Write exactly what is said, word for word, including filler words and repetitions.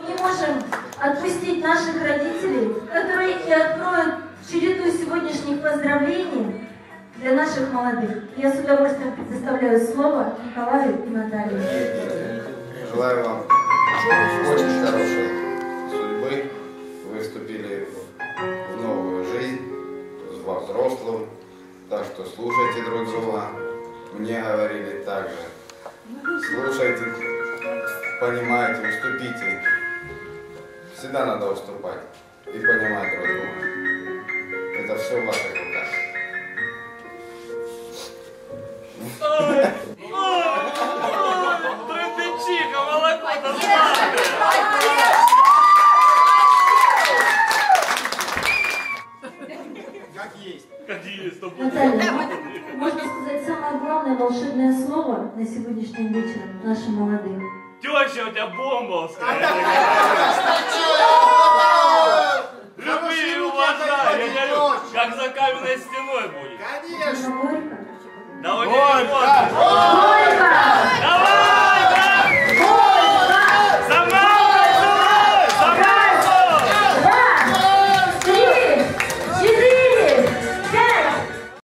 Не можем отпустить наших родителей, которые и откроют череду сегодняшних поздравлений для наших молодых. Я с удовольствием предоставляю слово Николаю и Наталье. Желаю вам очень хорошей судьбы. Вы вступили в новую жизнь, во взрослую. Так что слушайте друг друга. Мне говорили так же. Слушайте, понимайте, уступите. Всегда надо уступать и понимать друг друга. Это все в ваших руках. Ой, ой, трындычиха, молоко-то слабое. Как есть. Как есть, то будет. Наталья, можно сказать, самое главное волшебное слово на сегодняшнем вечере нашим молодым. Теща у тебя бомбовская.